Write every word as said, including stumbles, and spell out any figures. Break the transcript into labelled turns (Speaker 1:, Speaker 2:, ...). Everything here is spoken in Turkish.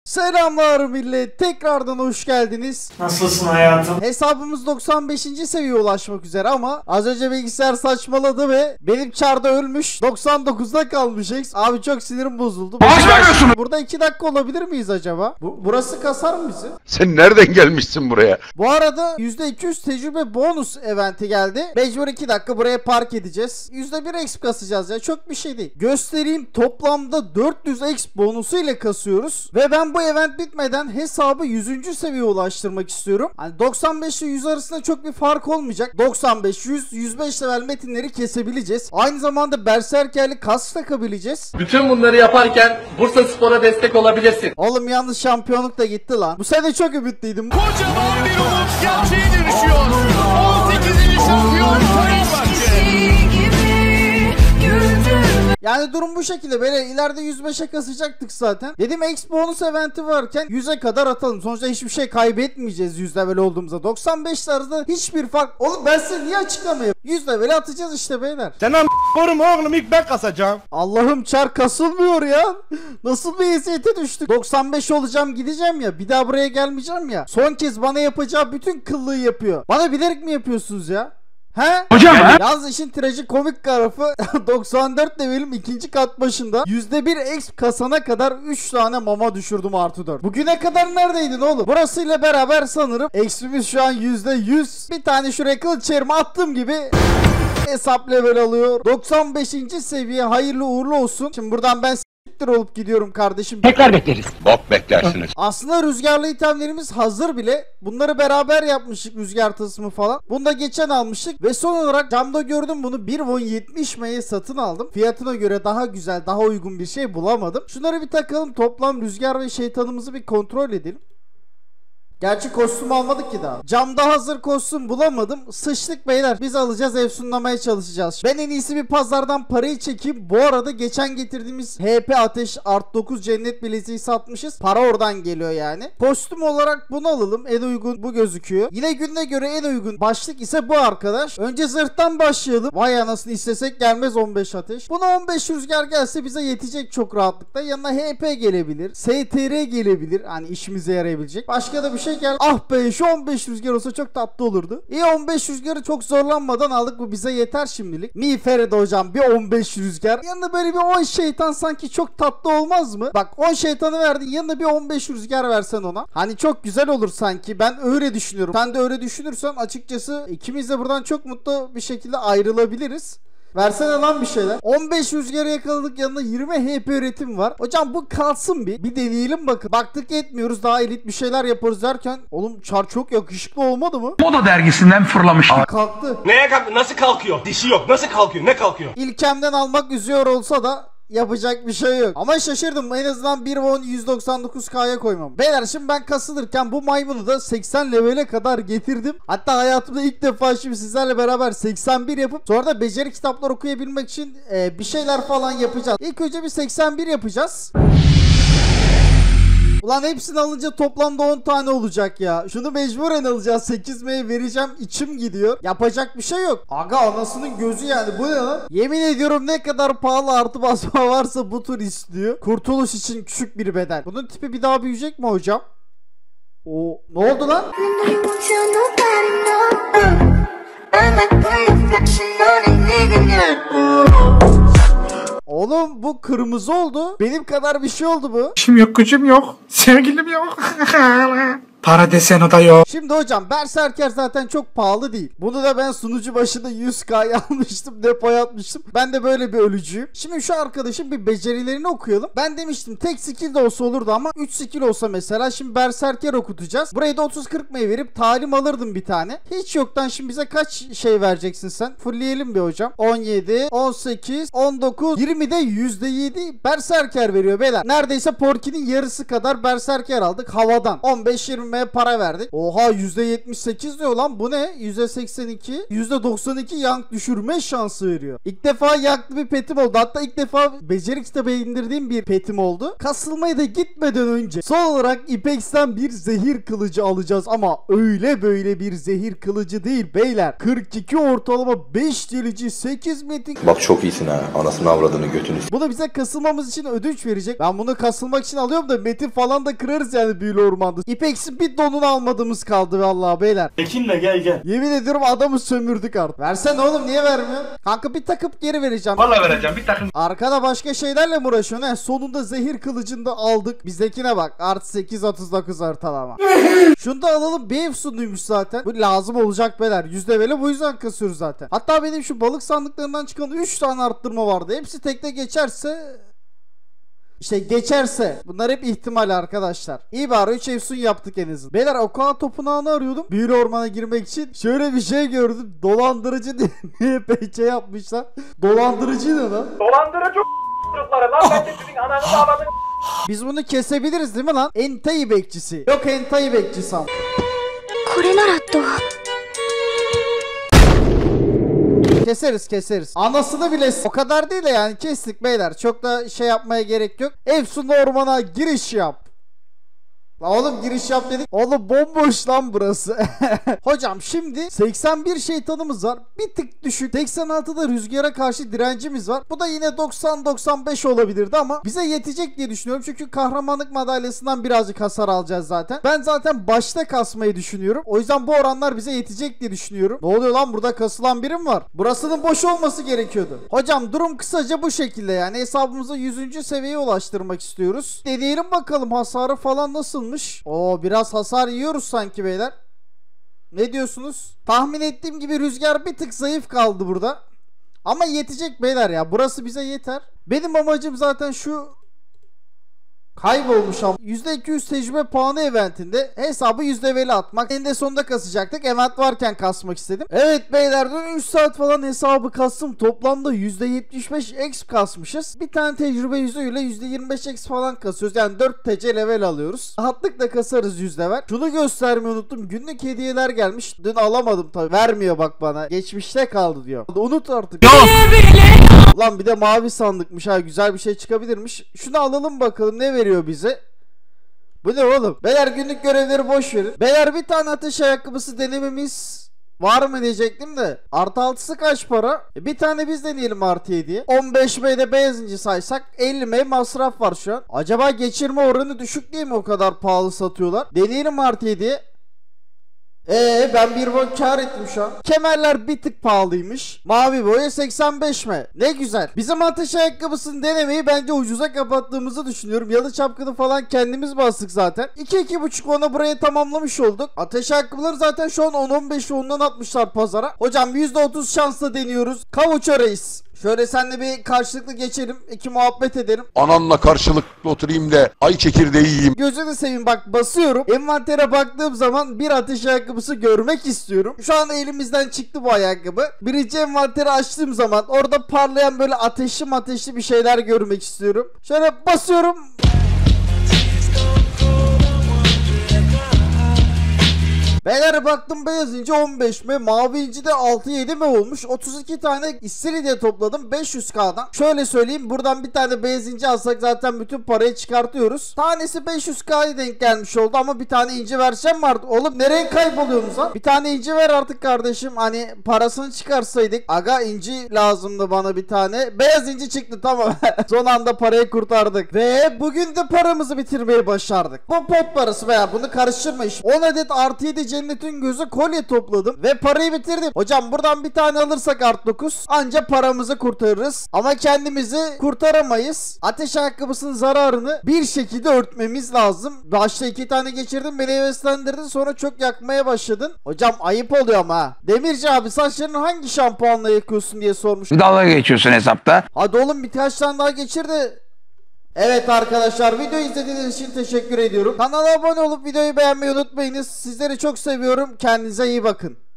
Speaker 1: Selamlar millet, tekrardan hoş geldiniz.
Speaker 2: Nasılsın hayatım?
Speaker 1: Hesabımız doksan beşinci seviyeye ulaşmak üzere ama az önce bilgisayar saçmaladı ve benim çarda ölmüş, doksan dokuzda kalmış X. Abi çok sinirim bozuldu. Burada iki dakika olabilir miyiz acaba? Bu, burası kasar mı bizi?
Speaker 3: Sen nereden gelmişsin buraya?
Speaker 1: Bu arada yüzde iki yüz tecrübe bonus eventi geldi. Mecbur iki dakika buraya park edeceğiz. yüzde bir X kasacağız ya, çok bir şey değil. Göstereyim, toplamda dört yüz X bonusu ile kasıyoruz. Ve ben bu event bitmeden hesabı yüzüncü seviyeye ulaştırmak istiyorum. Hani doksan beş ile yüz arasında çok bir fark olmayacak. doksan beş, yüz, yüz beş level metinleri kesebileceğiz. Aynı zamanda berserkerli kas takabileceğiz.
Speaker 4: Bütün bunları yaparken Bursaspor'a destek olabilirsin.
Speaker 1: Oğlum yalnız şampiyonluk da gitti lan. Bu sene çok ümitliydim.
Speaker 5: Kocaman bir umut gerçeğe dönüşüyor. on sekizinci şampiyon Fenerbahçe.
Speaker 1: Yani durum bu şekilde. Böyle ileride yüz beşe kasacaktık zaten. Dedim X bonus eventi varken yüze kadar atalım. Sonuçta hiçbir şey kaybetmeyeceğiz yüz level olduğumuzda. doksan beş tarzda hiçbir fark. Oğlum ben size niye açıklamayayım? yüz level atacağız işte beyler.
Speaker 2: Sen an korum oğlum, ilk ben kasacağım.
Speaker 1: Allah'ım çar kasılmıyor ya. Nasıl bir eziyete düştük. doksan beş olacağım, gideceğim ya. Bir daha buraya gelmeyeceğim ya. Son kez bana yapacağı bütün kıllığı yapıyor. Bana bilerek mi yapıyorsunuz ya? He?
Speaker 2: Hocam he?
Speaker 1: Yalnız işin trajikomik tarafı doksan dört levelim ikinci kat başında yüzde bir X kasana kadar üç tane mama düşürdüm artı dört. Bugüne kadar neredeydin oğlum? Burasıyla beraber sanırım X'imiz şu an yüzde yüz. Bir tane şuraya kılıç çevirme attığım gibi hesap level alıyor. doksan beşinci seviye hayırlı uğurlu olsun. Şimdi buradan ben olup gidiyorum kardeşim.
Speaker 6: Tekrar bekleriz.
Speaker 3: Bok beklersiniz.
Speaker 1: Aslında rüzgarlı itemlerimiz hazır bile. Bunları beraber yapmıştık, rüzgar tılsımı falan. Bunu da geçen almıştık. Ve son olarak camda gördüm bunu. bir won yetmiş M'ye satın aldım. Fiyatına göre daha güzel, daha uygun bir şey bulamadım. Şunları bir takalım. Toplam rüzgar ve şeytanımızı bir kontrol edelim. Gerçi kostüm almadık ki daha. Camda hazır kostüm bulamadım. Sıçtık beyler. Biz alacağız, efsunlamaya çalışacağız. Ben en iyisi bir pazardan parayı çekeyim. Bu arada geçen getirdiğimiz H P Ateş Art dokuz Cennet Bileziği satmışız. Para oradan geliyor yani. Kostüm olarak bunu alalım. En uygun bu gözüküyor. Yine gününe göre en uygun başlık ise bu arkadaş. Önce zırhtan başlayalım. Vay anasını, istesek gelmez on beş ateş. Buna on beş rüzgar gelse bize yetecek çok rahatlıkla. Yanına H P gelebilir. S T R gelebilir. Hani işimize yarayabilecek. Başka da bir şey gel. Ah be, şu on beş rüzgar olsa çok tatlı olurdu. İyi, on beş rüzgarı çok zorlanmadan aldık, bu bize yeter şimdilik. Miğfer'de hocam bir on beş rüzgar. Yanında böyle bir on şeytan sanki çok tatlı olmaz mı? Bak, on şeytanı verdin, yanında bir on beş rüzgar versen ona. Hani çok güzel olur sanki. Ben öyle düşünüyorum. Sen de öyle düşünürsen açıkçası ikimiz de buradan çok mutlu bir şekilde ayrılabiliriz. Versene lan bir şeyler. on beş rüzgarı yakaladık, yanında yirmi H P üretim var. Hocam bu kalsın bir. Bir deneyelim bakın. Baktık etmiyoruz, daha elit bir şeyler yaparız derken oğlum çar çok yakışıklı olmadı mı?
Speaker 6: Moda dergisinden fırlamış.
Speaker 1: Aa, kalktı.
Speaker 5: Neye kalk? Nasıl kalkıyor? Dişi yok. Nasıl kalkıyor? Ne kalkıyor?
Speaker 1: İlkemden almak üzüyor olsa da yapacak bir şey yok. Ama şaşırdım, en azından bir won yüz doksan dokuz K'ya koymam. Beyler şimdi ben kasılırken bu maymunu da seksen levele kadar getirdim. Hatta hayatımda ilk defa şimdi sizlerle beraber seksen bir yapıp sonra da beceri kitaplar okuyabilmek için e, bir şeyler falan yapacağız. İlk önce bir seksen bir yapacağız. Ulan hepsini alınca toplamda on tane olacak ya. Şunu mecburen alacağız. sekiz M'ye vereceğim. İçim gidiyor. Yapacak bir şey yok. Aga anasının gözü yani. Bu ne lan? Yemin ediyorum ne kadar pahalı artı basma varsa bu tur istiyor. Kurtuluş için küçük bir bedel. Bunun tipi bir daha büyüyecek mi hocam? O ne oldu lan? Oğlum bu kırmızı oldu. Benim kadar bir şey oldu bu.
Speaker 2: İşim yok, gücüm yok, sevgilim yok. Para desen o da yok.
Speaker 1: Şimdi hocam berserker zaten çok pahalı değil. Bunu da ben sunucu başında yüz K'ya almıştım, depoya atmıştım. Ben de böyle bir ölücüyüm. Şimdi şu arkadaşın bir becerilerini okuyalım. Ben demiştim tek skill de olsa olurdu ama üç skill olsa mesela. Şimdi berserker okutacağız. Burayı da otuz kırk M'ye verip talim alırdım bir tane. Hiç yoktan şimdi bize kaç şey vereceksin sen? Fullleyelim bir hocam. on yedi, on sekiz, on dokuz, yirmi de yüzde yedi berserker veriyor beyler. Neredeyse Porky'nin yarısı kadar berserker aldık havadan. on beş yirmi düşünmeye para verdik. Oha yüzde yetmiş sekiz diyor lan, bu ne? yüzde seksen iki, yüzde doksan iki yank düşürme şansı veriyor. İlk defa yanklı bir petim oldu. Hatta ilk defa beceri kitabı indirdiğim bir petim oldu. Kasılmaya da gitmeden önce son olarak İpex'ten bir zehir kılıcı alacağız ama öyle böyle bir zehir kılıcı değil beyler. kırk iki ortalama, beş delici, sekiz metik.
Speaker 6: Bak çok iyisin ha. Anasını avradını götünü.
Speaker 1: Bu da bize kasılmamız için ödünç verecek. Ben bunu kasılmak için alıyorum da metin falan da kırarız yani büyülü ormanda. İpex'in bir donunu almadığımız kaldı vallahi beyler.
Speaker 7: Ekinle gel gel.
Speaker 1: Yemin ediyorum adamı sömürdük artık. Versene oğlum, niye vermiyorsun? Kanka bir takıp geri vereceğim.
Speaker 2: Vallahi vereceğim bir takım.
Speaker 1: Arkada başka şeylerle mi uğraşıyorsun he? Sonunda zehir kılıcını da aldık. Bizdekine bak. Artı sekiz otuz dokuz ortalama. Şunu da alalım. Bir efsunluymuş zaten. Bu lazım olacak beyler. Yüzde böyle bu yüzden kasıyoruz zaten. Hatta benim şu balık sandıklarından çıkan üç tane arttırma vardı. Hepsi tekte geçerse... İşte geçerse. Bunlar hep ihtimal arkadaşlar. İyi bari üç efsun yaptık en azından. Beyler Okan Topunağı'nı arıyordum. Büyülü ormana girmek için. Şöyle bir şey gördüm. Dolandırıcı diye P C yapmışlar. Dolandırıcı ne lan?
Speaker 7: Dolandırıcı çocukları lan, ben de sizin ananızı ağladım.
Speaker 1: Biz bunu kesebiliriz değil mi lan? Hentai bekçisi. Yok hentai bekçisi am.
Speaker 8: これならと
Speaker 1: Keseriz keseriz. Anasını bile o kadar değil de yani kestik beyler. Çok da şey yapmaya gerek yok. Efsunlu ormana giriş yap. La oğlum giriş yap dedik. Oğlum bomboş lan burası. Hocam şimdi seksen bir şeytanımız var. Bir tık düşük. seksen altıda rüzgara karşı direncimiz var. Bu da yine doksan doksan beş olabilirdi ama bize yetecek diye düşünüyorum. Çünkü kahramanlık madalyasından birazcık hasar alacağız zaten. Ben zaten başta kasmayı düşünüyorum. O yüzden bu oranlar bize yetecek diye düşünüyorum. Ne oluyor lan, burada kasılan birim var. Burasının boş olması gerekiyordu. Hocam durum kısaca bu şekilde yani. Hesabımızı yüzüncü seviyeye ulaştırmak istiyoruz. Deneyelim bakalım hasarı falan nasıl? Oo, biraz hasar yiyoruz sanki beyler. Ne diyorsunuz? Tahmin ettiğim gibi rüzgar bir tık zayıf kaldı burada. Ama yetecek beyler ya. Burası bize yeter. Benim amacım zaten şu... Kaybolmuş ama. yüzde iki yüz tecrübe puanı eventinde hesabı yüzde veli atmak. En de sonunda kasacaktık. Event varken kasmak istedim. Evet beyler, dün üç saat falan hesabı kastım. Toplamda yüzde yetmiş beş exp kasmışız. Bir tane tecrübe yüzüğüyle yüzde yirmi beş exp falan kasıyoruz. Yani dört T C level alıyoruz. Rahatlıkla kasarız yüz level. Şunu göstermeyi unuttum. Günlük hediyeler gelmiş. Dün alamadım tabii. Vermiyor bak bana. Geçmişte kaldı diyor. Unut artık. Lan bir de mavi sandıkmış ha, güzel bir şey çıkabilirmiş. Şunu alalım bakalım ne veriyor bize. Bu ne oğlum? Beyler günlük görevleri boş verin. Beyler bir tane ateş ayakkabısı denememiz var mı diyecektim de. Artı altısı kaç para? E bir tane biz deneyelim artı yediye. on beş M'de benzinci saysak elli M masraf var şu an. Acaba geçirme oranı düşük diye mi o kadar pahalı satıyorlar? Deneyelim artı yediye. Eee ben bir boy kar ettim şu an. Kemerler bir tık pahalıymış. Mavi boya seksen beş mi? Ne güzel. Bizim ateş ayakkabısını denemeyi bence ucuza kapattığımızı düşünüyorum. Yalı çapkını falan kendimiz bastık zaten. iki iki buçuk ona buraya tamamlamış olduk. Ateş ayakkabıları zaten şu an on on beş ondan atmışlar pazara. Hocam yüzde otuz şansla deniyoruz. Kavuça reis. Şöyle seninle bir karşılıklı geçelim. İki muhabbet edelim.
Speaker 3: Ananla karşılıklı oturayım da ay çekirdeği yiyeyim.
Speaker 1: Gözünü seveyim bak, basıyorum. Envantere baktığım zaman bir ateş ayakkabısı görmek istiyorum. Şu an elimizden çıktı bu ayakkabı. Birinci envanteri açtığım zaman orada parlayan böyle ateşli ateşli bir şeyler görmek istiyorum. Şöyle basıyorum. Beyler baktım beyaz inci on beş mi, mavi inci de altı yedi mi olmuş. otuz iki tane istiridye topladım beş yüz K'dan. Şöyle söyleyeyim, buradan bir tane beyaz inci alsak zaten bütün parayı çıkartıyoruz. Tanesi beş yüz K'ya denk gelmiş oldu ama bir tane inci versem vardı. Oğlum nereye kayboluyorsunuz lan? Bir tane inci ver artık kardeşim, hani parasını çıkarsaydık. Aga inci lazımdı bana bir tane. Beyaz inci çıktı, tamam. Son anda parayı kurtardık. Ve bugün de paramızı bitirmeyi başardık. Bu pot parası veya bunu karıştırma iş. on adet artı yedi cennetin gözü kolye topladım ve parayı bitirdim. Hocam buradan bir tane alırsak artı dokuz anca paramızı kurtarırız. Ama kendimizi kurtaramayız. Ateş ayakkabısının zararını bir şekilde örtmemiz lazım. Başta iki tane geçirdim, beni heveslendirdin, sonra çok yakmaya başladın. Hocam ayıp oluyor ama ha. Demirci abi saçlarını hangi şampuanla yıkıyorsun diye sormuş.
Speaker 3: Dalga geçiyorsun hesapta.
Speaker 1: Hadi oğlum birkaç tane daha geçir de. Evet arkadaşlar, videoyu izlediğiniz için teşekkür ediyorum. Kanala abone olup videoyu beğenmeyi unutmayınız. Sizleri çok seviyorum. Kendinize iyi bakın.